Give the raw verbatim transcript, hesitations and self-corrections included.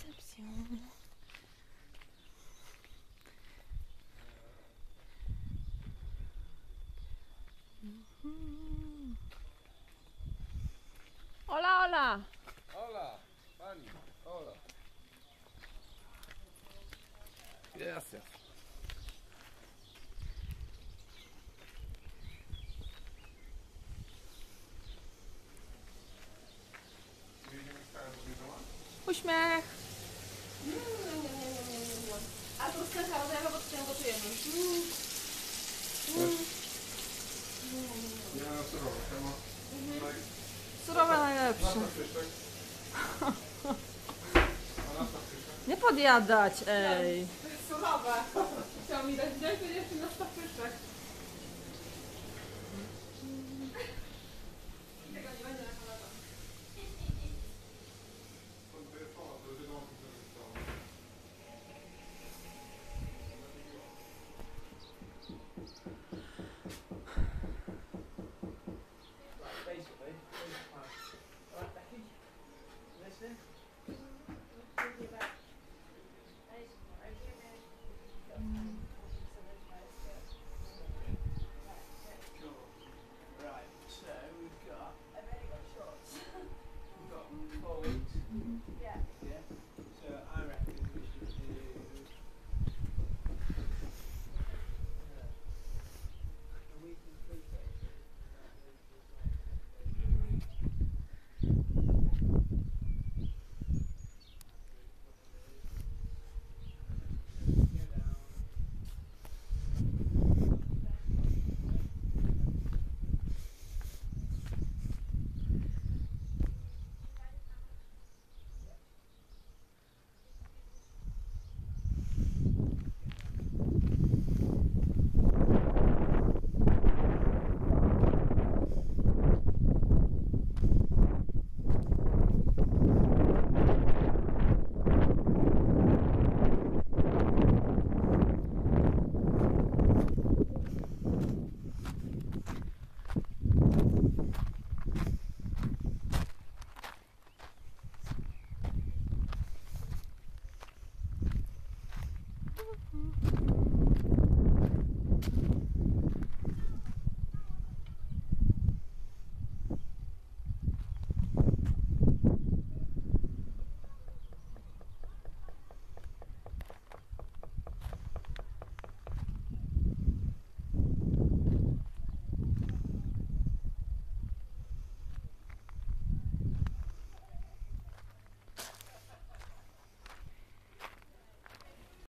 recepcją. Ola, Ola! Ola! Pani! Ola! Jest, jest. Uśmiech! A tu skaka odjawia, bo tutaj gotujemy. Ja na surowo, sama. Surowe najlepsze. Nasta pyszczek. A nasta pyszczek. Nie podjadać, ej! Surowe. Chciał mi dać wziąć, to jeszcze na stopyszek. Tego nie będzie na kolego. To jest słowa, to jest wiadomo, co to jest słowa. Right, basically, here's the plan. Alright, Becky, listen.